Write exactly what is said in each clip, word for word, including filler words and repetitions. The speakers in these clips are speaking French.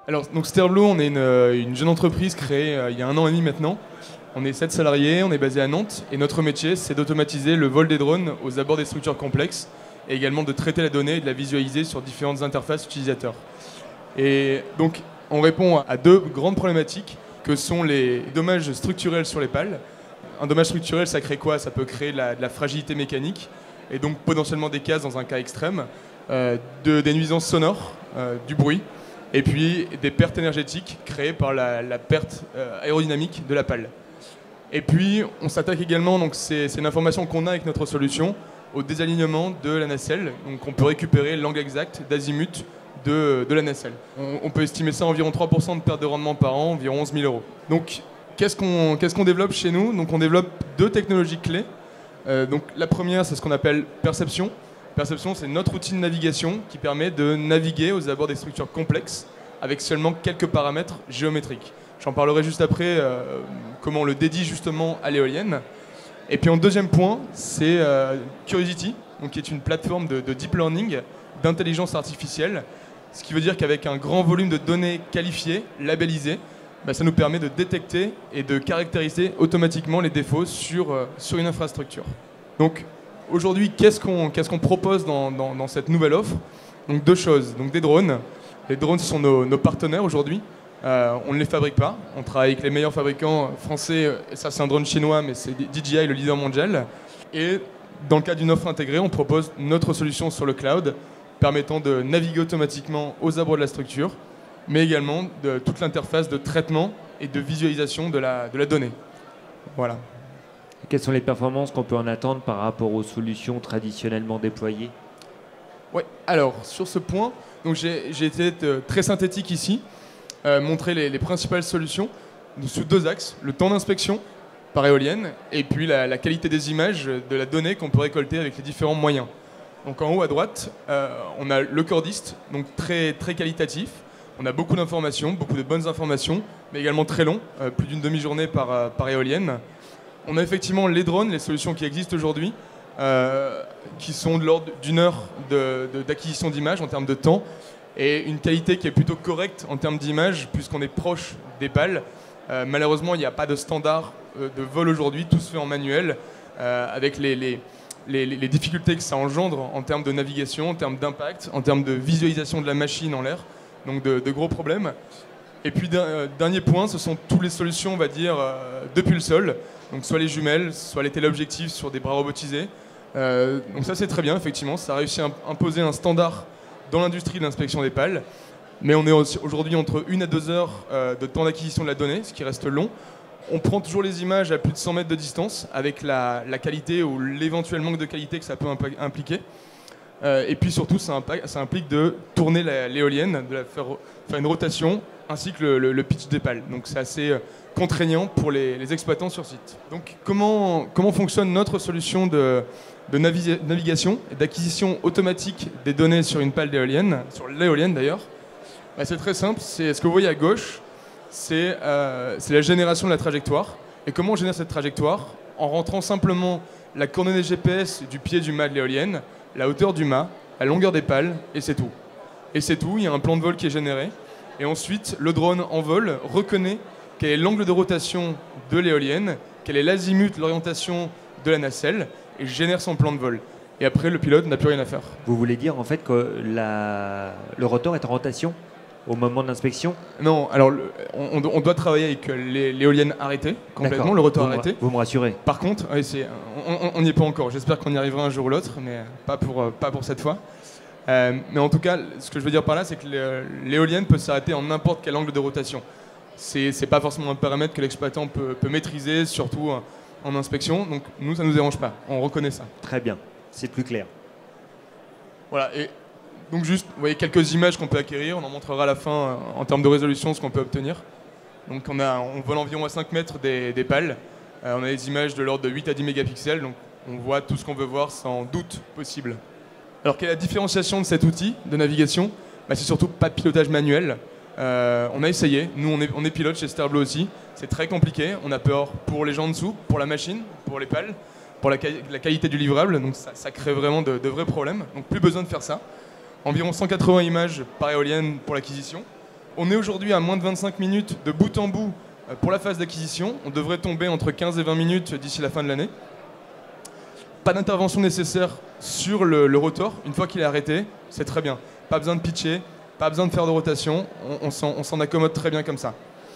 Alors, donc Sterblo, on est une, une jeune entreprise créée euh, il y a un an et demi maintenant. On est sept salariés, on est basé à Nantes et notre métier, c'est d'automatiser le vol des drones aux abords des structures complexes et également de traiter la donnée et de la visualiser sur différentes interfaces utilisateurs. Et donc, on répond à deux grandes problématiques que sont les dommages structurels sur les pales. Un dommage structurel, ça crée quoi? Ça peut créer de la, de la fragilité mécanique et donc potentiellement des casses dans un cas extrême, euh, de, des nuisances sonores, euh, du bruit, et puis des pertes énergétiques créées par la, la perte euh, aérodynamique de la pale. Et puis, on s'attaque également, donc c'est, c'est une information qu'on a avec notre solution, au désalignement de la nacelle. Donc on peut récupérer l'angle exact d'azimut de, de la nacelle. On, on peut estimer ça à environ trois pour cent de perte de rendement par an, environ onze mille euros. Donc, qu'est-ce qu'on, qu'est-ce qu'on développe chez nous? Donc on développe deux technologies clés. Euh, donc la première, c'est ce qu'on appelle perception. Perception, c'est notre outil de navigation qui permet de naviguer aux abords des structures complexes avec seulement quelques paramètres géométriques. J'en parlerai juste après euh, comment on le dédie justement à l'éolienne. Et puis en deuxième point, c'est euh, Curiosity, donc qui est une plateforme de, de deep learning, d'intelligence artificielle, ce qui veut dire qu'avec un grand volume de données qualifiées, labellisées, bah, ça nous permet de détecter et de caractériser automatiquement les défauts sur, euh, sur une infrastructure. Donc aujourd'hui, qu'est-ce qu'on, qu'est-ce qu'on propose dans, dans, dans cette nouvelle offre? Donc deux choses, donc des drones. Les drones sont nos, nos partenaires aujourd'hui. Euh, on ne les fabrique pas, on travaille avec les meilleurs fabricants français, et ça c'est un drone chinois, mais c'est D J I, le leader mondial. Et dans le cadre d'une offre intégrée, on propose notre solution sur le cloud, permettant de naviguer automatiquement aux abords de la structure, mais également de toute l'interface de traitement et de visualisation de la, de la donnée. Voilà. Quelles sont les performances qu'on peut en attendre par rapport aux solutions traditionnellement déployées? Ouais, alors sur ce point, donc j'ai, j'ai été euh, très synthétique ici. Euh, montrer les, les principales solutions sous deux axes, le temps d'inspection par éolienne et puis la, la qualité des images de la donnée qu'on peut récolter avec les différents moyens. Donc en haut à droite, euh, on a le cordiste, donc très, très qualitatif. On a beaucoup d'informations, beaucoup de bonnes informations, mais également très long, euh, plus d'une demi-journée par, euh, par éolienne. On a effectivement les drones, les solutions qui existent aujourd'hui, euh, qui sont de l'ordre d'une heure de, de, d'acquisition d'images en termes de temps, et une qualité qui est plutôt correcte en termes d'image, puisqu'on est proche des pales. Euh, malheureusement, il n'y a pas de standard euh, de vol aujourd'hui, tout se fait en manuel, euh, avec les, les, les, les difficultés que ça engendre en termes de navigation, en termes d'impact, en termes de visualisation de la machine en l'air, donc de, de gros problèmes. Et puis, euh, dernier point, ce sont toutes les solutions, on va dire, euh, depuis le sol, donc soit les jumelles, soit les téléobjectifs sur des bras robotisés. Euh, donc ça, c'est très bien, effectivement, ça a réussi à imposer un standard dans l'industrie de l'inspection des pales, mais on est aujourd'hui entre une à deux heures euh, de temps d'acquisition de la donnée, ce qui reste long. On prend toujours les images à plus de cent mètres de distance, avec la, la qualité ou l'éventuel manque de qualité que ça peut impliquer. Euh, et puis surtout, ça, implique, ça implique de tourner la, l'éolienne, de la faire, faire une rotation, ainsi que le, le, le pitch des pales. Donc c'est assez contraignant pour les, les exploitants sur site. Donc comment, comment fonctionne notre solution de... de navi- navigation et d'acquisition automatique des données sur une pale d'éolienne, sur l'éolienne d'ailleurs? Bah, c'est très simple, c'est ce que vous voyez à gauche, c'est, euh, c'est la génération de la trajectoire. Et comment on génère cette trajectoire? En rentrant simplement la coordonnée G P S du pied du mât de l'éolienne, la hauteur du mât, la longueur des pales, et c'est tout. Et c'est tout, il y a un plan de vol qui est généré. Et ensuite, le drone en vol reconnaît quel est l'angle de rotation de l'éolienne, quel est l'azimut, l'orientation de la nacelle, et génère son plan de vol. Et après, le pilote n'a plus rien à faire. Vous voulez dire en fait que la... le rotor est en rotation au moment de l'inspection? Non, alors le, on, on doit travailler avec les, l'éolienne arrêtée, complètement, D'accord. le rotor vous arrêté. Me, vous me rassurez. Par contre, oui, c'est, on n'y est pas encore. J'espère qu'on y arrivera un jour ou l'autre, mais pas pour, pas pour cette fois. Euh, mais en tout cas, ce que je veux dire par là, c'est que l'éolienne peut s'arrêter en n'importe quel angle de rotation. C'est, c'est pas forcément un paramètre que l'exploitant peut, peut maîtriser, surtout en inspection. Donc nous, ça ne nous dérange pas. On reconnaît ça. Très bien, c'est plus clair. Voilà. Et donc juste, vous voyez quelques images qu'on peut acquérir. On en montrera à la fin euh, en termes de résolution ce qu'on peut obtenir. Donc on, a, on vole environ à cinq mètres des, des pales. Euh, on a des images de l'ordre de huit à dix mégapixels. Donc on voit tout ce qu'on veut voir sans doute possible. Alors quelle est la différenciation de cet outil de navigation? Bah, c'est surtout pas de pilotage manuel. Euh, on a essayé, nous on est, on est pilote chez Sterblo aussi, c'est très compliqué, on a peur pour les gens en dessous, pour la machine, pour les pales, pour la, la qualité du livrable, donc ça, ça crée vraiment de, de vrais problèmes, donc plus besoin de faire ça. Environ cent quatre-vingts images par éolienne pour l'acquisition, On est aujourd'hui à moins de vingt-cinq minutes de bout en bout pour la phase d'acquisition. On devrait tomber entre quinze et vingt minutes d'ici la fin de l'année. Pas d'intervention nécessaire sur le, le rotor. Une fois qu'il est arrêté, c'est très bien. Pas besoin de pitcher, pas besoin de faire de rotation. On, on s'en accommode très bien comme ça.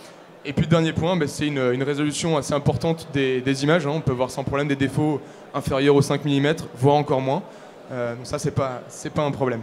Et puis le dernier point, ben, c'est une, une résolution assez importante des, des images. Hein. On peut voir sans problème des défauts inférieurs aux cinq millimètres, voire encore moins. Euh, donc ça, c'est pas, c'est pas un problème.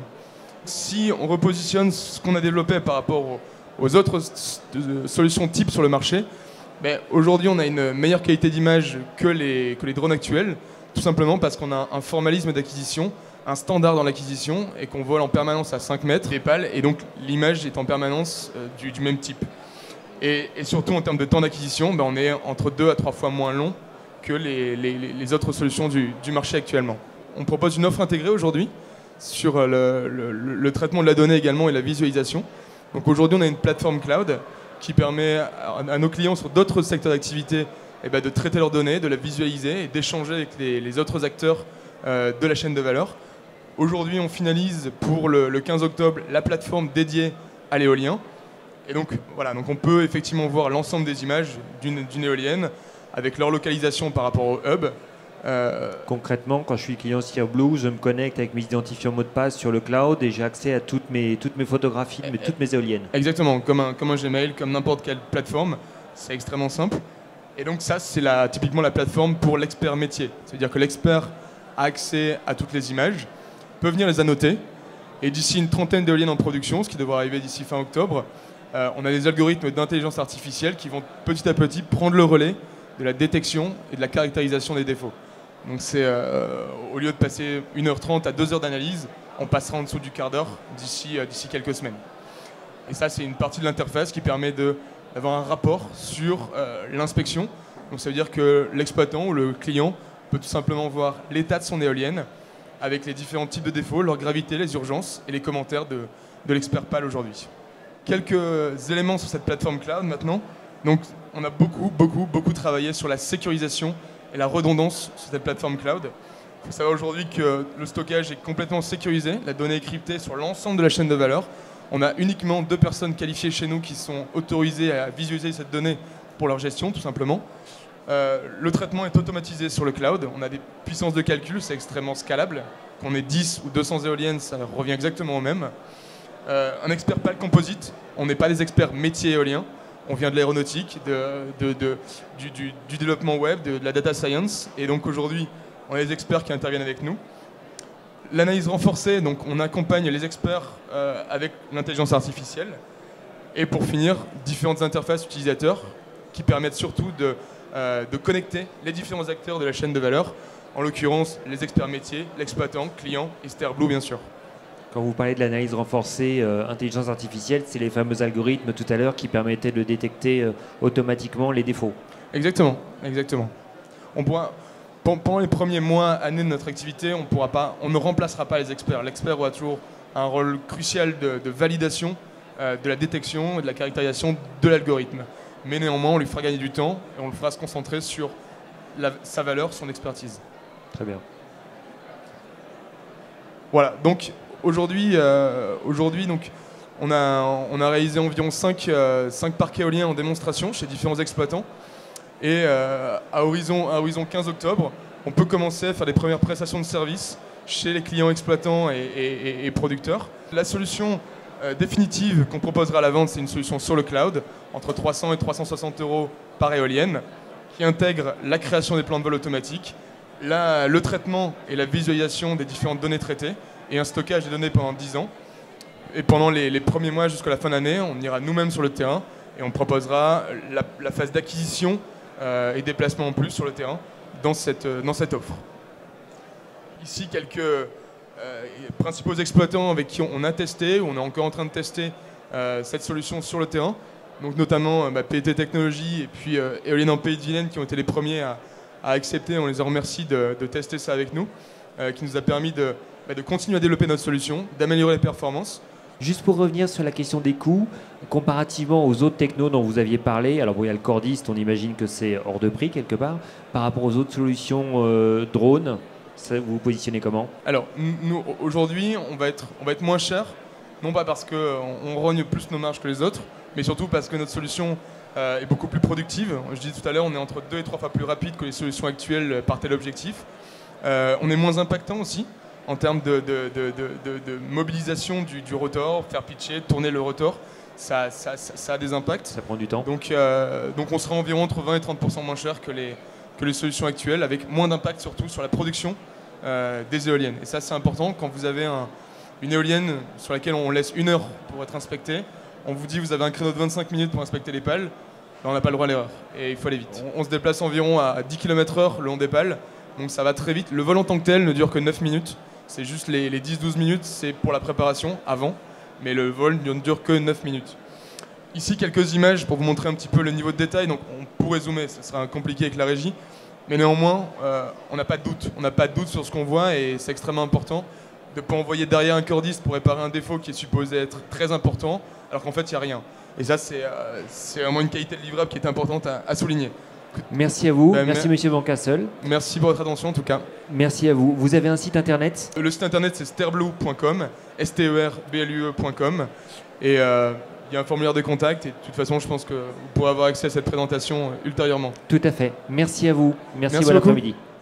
Si on repositionne ce qu'on a développé par rapport aux, aux autres solutions types sur le marché, ben, aujourd'hui, on a une meilleure qualité d'image que les, que les drones actuels. Tout simplement parce qu'on a un formalisme d'acquisition, un standard dans l'acquisition et qu'on vole en permanence à cinq mètres des pales et donc l'image est en permanence euh, du, du même type. Et, et surtout en termes de temps d'acquisition, ben on est entre deux à trois fois moins long que les, les, les autres solutions du, du marché actuellement. On propose une offre intégrée aujourd'hui sur le, le, le traitement de la donnée également et la visualisation. Donc aujourd'hui on a une plateforme cloud qui permet à, à nos clients sur d'autres secteurs d'activité eh ben, de traiter leurs données, de la visualiser et d'échanger avec les, les autres acteurs euh, de la chaîne de valeur. Aujourd'hui, on finalise pour le, le quinze octobre la plateforme dédiée à l'éolien. Et donc, voilà, donc on peut effectivement voir l'ensemble des images d'une d'une éolienne avec leur localisation par rapport au hub. Euh... Concrètement, quand je suis client Steerblue, je me connecte avec mes identifiants mots de passe sur le cloud et j'ai accès à toutes mes, toutes mes photographies, mais toutes mes éoliennes. Exactement, comme un, comme un Gmail, comme n'importe quelle plateforme. C'est extrêmement simple. Et donc ça, c'est la, typiquement la plateforme pour l'expert métier. C'est-à-dire que l'expert a accès à toutes les images, peut venir les annoter, et d'ici une trentaine d'éoliennes en production, ce qui devrait arriver d'ici fin octobre, euh, on a des algorithmes d'intelligence artificielle qui vont petit à petit prendre le relais de la détection et de la caractérisation des défauts. Donc c'est, euh, au lieu de passer une heure trente à deux heures d'analyse, on passera en dessous du quart d'heure d'ici, euh, d'ici quelques semaines. Et ça, c'est une partie de l'interface qui permet de d'avoir un rapport sur euh, l'inspection. Donc ça veut dire que l'exploitant ou le client peut tout simplement voir l'état de son éolienne avec les différents types de défauts, leur gravité, les urgences et les commentaires de, de l'expert P A L aujourd'hui. Quelques éléments sur cette plateforme cloud maintenant. Donc on a beaucoup, beaucoup, beaucoup travaillé sur la sécurisation et la redondance sur cette plateforme cloud. Il faut savoir aujourd'hui que le stockage est complètement sécurisé, la donnée est cryptée sur l'ensemble de la chaîne de valeur. On a uniquement deux personnes qualifiées chez nous qui sont autorisées à visualiser cette donnée pour leur gestion, tout simplement. Euh, le traitement est automatisé sur le cloud. On a des puissances de calcul, c'est extrêmement scalable. Qu'on ait dix ou deux cents éoliennes, ça revient exactement au même. Euh, un expert P A L composite, on n'est pas des experts métiers éoliens. On vient de l'aéronautique, de, de, de, du, du, du développement web, de, de la data science. Et donc aujourd'hui, on a des experts qui interviennent avec nous. L'analyse renforcée, donc on accompagne les experts euh, avec l'intelligence artificielle. Et pour finir, différentes interfaces utilisateurs qui permettent surtout de, euh, de connecter les différents acteurs de la chaîne de valeur, en l'occurrence les experts métiers, l'exploitant, client et Steerblue bien sûr. Quand vous parlez de l'analyse renforcée, euh, intelligence artificielle, c'est les fameux algorithmes tout à l'heure qui permettaient de détecter euh, automatiquement les défauts. Exactement, exactement. On pourra... Pendant les premiers mois, années de notre activité, on, pourra pas, on ne remplacera pas les experts. L'expert aura toujours un rôle crucial de, de validation, euh, de la détection et de la caractérisation de l'algorithme. Mais néanmoins, on lui fera gagner du temps et on le fera se concentrer sur la, sa valeur, son expertise. Très bien. Voilà, donc aujourd'hui, euh, aujourd'hui donc, on, a, on a réalisé environ cinq, euh, cinq parcs éoliens en démonstration chez différents exploitants. Et euh, à, horizon, à horizon quinze octobre, on peut commencer à faire des premières prestations de services chez les clients exploitants et, et, et producteurs. La solution euh, définitive qu'on proposera à la vente, c'est une solution sur le cloud, entre trois cents et trois cent soixante euros par éolienne, qui intègre la création des plans de vol automatiques, la, le traitement et la visualisation des différentes données traitées, et un stockage des données pendant dix ans. Et pendant les, les premiers mois jusqu'à la fin d'année, on ira nous-mêmes sur le terrain et on proposera la, la phase d'acquisition Euh, et déplacements en plus sur le terrain dans cette, euh, dans cette offre. Ici, quelques euh, principaux exploitants avec qui on a testé, ou on est encore en train de tester euh, cette solution sur le terrain. Donc notamment euh, bah, P E T Technologies et puis euh, Éoliennes en Pays de Vilaine qui ont été les premiers à, à accepter. On les en remercie de, de tester ça avec nous, euh, qui nous a permis de, bah, de continuer à développer notre solution, d'améliorer les performances. Juste pour revenir sur la question des coûts, comparativement aux autres technos dont vous aviez parlé, alors bon, il y a le cordiste, on imagine que c'est hors de prix quelque part, par rapport aux autres solutions euh, drones, ça, vous vous positionnez comment? Alors, nous, aujourd'hui, on va être, on va être moins cher non pas parce qu'on on rogne plus nos marges que les autres, mais surtout parce que notre solution euh, est beaucoup plus productive. Je disais tout à l'heure, on est entre deux et trois fois plus rapide que les solutions actuelles par tel objectif. Euh, on est moins impactant aussi en termes de, de, de, de, de, de mobilisation du, du rotor, faire pitcher, tourner le rotor. Ça, ça, ça, ça a des impacts. Ça prend du temps. Donc, euh, donc on sera environ entre vingt et trente pour cent moins cher que les, que les solutions actuelles, avec moins d'impact surtout sur la production euh, des éoliennes. Et ça, c'est important. Quand vous avez un, une éolienne sur laquelle on laisse une heure pour être inspectée, on vous dit vous avez un créneau de vingt-cinq minutes pour inspecter les pales, ben on n'a pas le droit à l'erreur. Et il faut aller vite. On, on se déplace environ à dix kilomètres heure le long des pales, donc ça va très vite. Le vol en tant que tel ne dure que neuf minutes. C'est juste les, les dix douze minutes, c'est pour la préparation, avant. Mais le vol ne dure que neuf minutes. Ici, quelques images pour vous montrer un petit peu le niveau de détail. Donc, on pourrait zoomer, ce sera compliqué avec la régie. Mais néanmoins, euh, on n'a pas de doute. On n'a pas de doute sur ce qu'on voit et c'est extrêmement important de ne pas envoyer derrière un cordiste pour réparer un défaut qui est supposé être très important, alors qu'en fait, il n'y a rien. Et ça, c'est euh, vraiment une qualité de livrable qui est importante à, à souligner. Merci à vous. Ben, merci, mer Monsieur Van Cassel. Merci pour votre attention, en tout cas. Merci à vous. Vous avez un site internet? Le site internet, c'est sterblue point com, S T E R B L U E point com. Et euh, il y a un formulaire de contact. Et de toute façon, je pense que vous pourrez avoir accès à cette présentation ultérieurement. Tout à fait. Merci à vous. Merci, Merci bon beaucoup. après-midi.